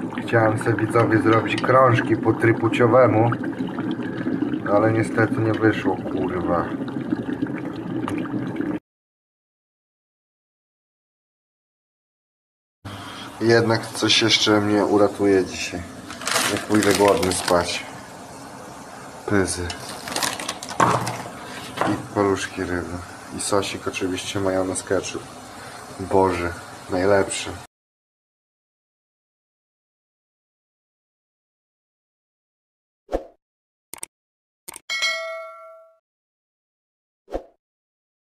Chciałem sobie widzowie zrobić krążki po trypuciowemu, ale niestety nie wyszło, kurwa. Jednak coś jeszcze mnie uratuje dzisiaj. Nie pójdę głodny spać. Pyzy. I paluszki ryby. I sosik oczywiście majonez ketchup. Boże, najlepszy.